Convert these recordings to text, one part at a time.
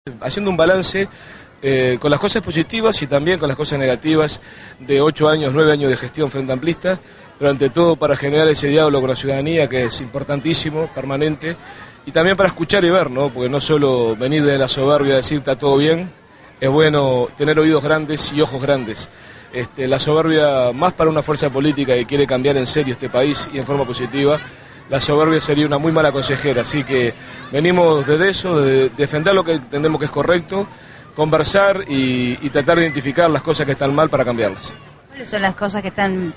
Haciendo un balance con las cosas positivas y también con las cosas negativas de 8 años, 9 años de gestión Frente Amplista, pero ante todo para generar ese diálogo con la ciudadanía que es importantísimo, permanente, y también para escuchar y ver, ¿no? Porque no solo venir de la soberbia a decir está todo bien, es bueno tener oídos grandes y ojos grandes. La soberbia, más para una fuerza política que quiere cambiar en serio este país y en forma positiva, la soberbia sería una muy mala consejera, así que venimos desde eso, de defender lo que entendemos que es correcto, conversar y tratar de identificar las cosas que están mal para cambiarlas. ¿Cuáles son las cosas que están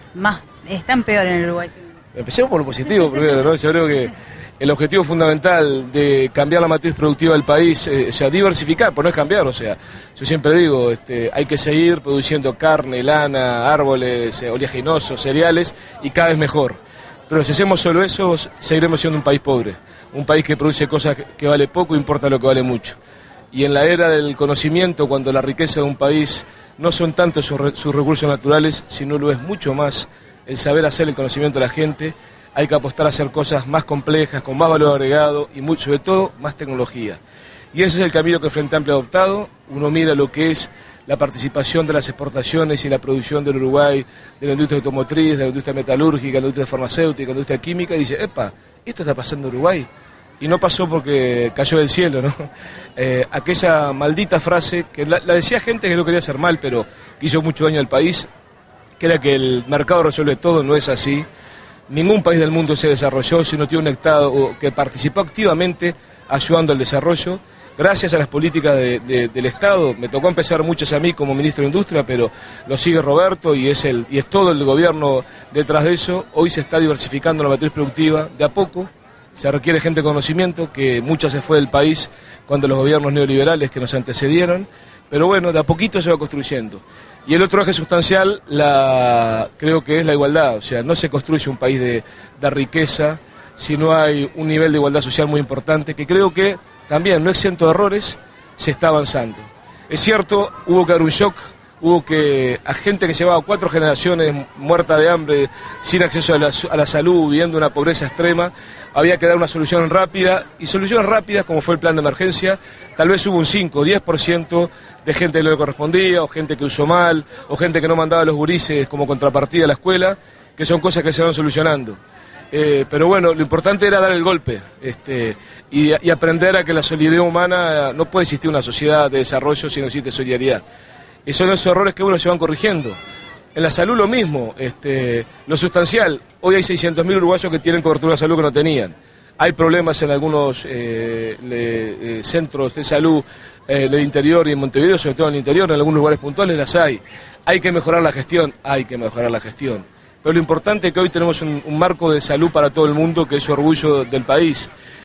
peor en el Uruguay? Empecemos por lo positivo primero, ¿no? Yo creo que el objetivo fundamental de cambiar la matriz productiva del país, diversificar, pues no es cambiar, yo siempre digo, hay que seguir produciendo carne, lana, árboles, oleaginosos, cereales y cada vez mejor. Pero si hacemos solo eso, seguiremos siendo un país pobre, un país que produce cosas que vale poco, importa lo que vale mucho. Y en la era del conocimiento, cuando la riqueza de un país no son tanto sus recursos naturales, sino lo es mucho más el saber hacer el conocimiento de la gente, hay que apostar a hacer cosas más complejas, con más valor agregado y sobre todo más tecnología. Y ese es el camino que el Frente Amplio ha adoptado. Uno mira lo que es la participación de las exportaciones y la producción del Uruguay, de la industria automotriz, de la industria metalúrgica, de la industria farmacéutica, de la industria química, y dice, epa, esto está pasando en Uruguay. Y no pasó porque cayó del cielo, ¿no? Aquella maldita frase, que la decía gente que no quería hacer mal, pero que hizo mucho daño al país, que era que el mercado resuelve todo, no es así. Ningún país del mundo se desarrolló si no tiene un Estado que participó activamente ayudando al desarrollo. Gracias a las políticas del Estado, me tocó empezar muchas a mí como ministro de Industria, pero lo sigue Roberto y es todo el gobierno detrás de eso. Hoy se está diversificando la matriz productiva de a poco, se requiere gente de conocimiento, que mucha se fue del país cuando los gobiernos neoliberales que nos antecedieron, pero bueno, de a poquito se va construyendo. Y el otro eje sustancial creo que es la igualdad, no se construye un país de riqueza si no hay un nivel de igualdad social muy importante, que creo que también, no exento de errores, se está avanzando. Es cierto, hubo que dar un shock, hubo que a gente que llevaba 4 generaciones muerta de hambre, sin acceso a la salud, viviendo una pobreza extrema, había que dar una solución rápida, y soluciones rápidas como fue el plan de emergencia, tal vez hubo un 5 o 10% de gente que no le correspondía, o gente que usó mal, o gente que no mandaba a los gurises como contrapartida a la escuela, que son cosas que se van solucionando. Pero bueno, lo importante era dar el golpe y aprender a que la solidaridad humana, no puede existir una sociedad de desarrollo si no existe solidaridad. Y son esos errores que uno se van corrigiendo. En la salud lo mismo, lo sustancial, hoy hay 600.000 uruguayos que tienen cobertura de salud que no tenían. Hay problemas en algunos centros de salud del interior y en Montevideo, sobre todo en el interior, en algunos lugares puntuales las hay. Hay que mejorar la gestión, Pero lo importante es que hoy tenemos un marco de salud para todo el mundo que es orgullo del país.